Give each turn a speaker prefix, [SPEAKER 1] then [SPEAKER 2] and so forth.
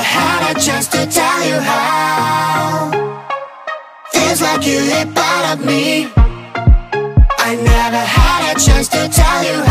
[SPEAKER 1] had a chance to tell you how. Feels like you lit part of me. I never had a chance to tell you